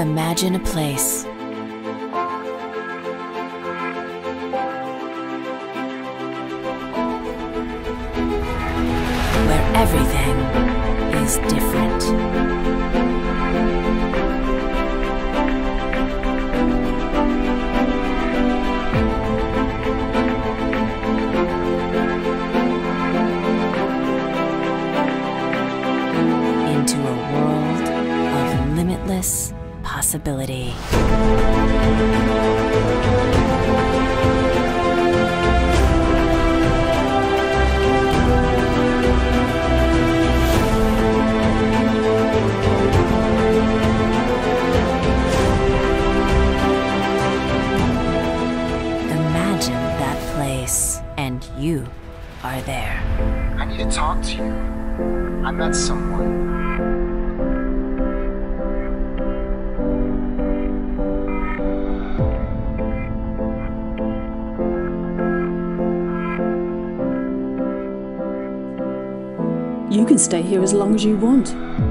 Imagine a place where everything is different. Into a world of limitless possibility. Imagine that place, and you are there. I need to talk to you. I met someone. You can stay here as long as you want.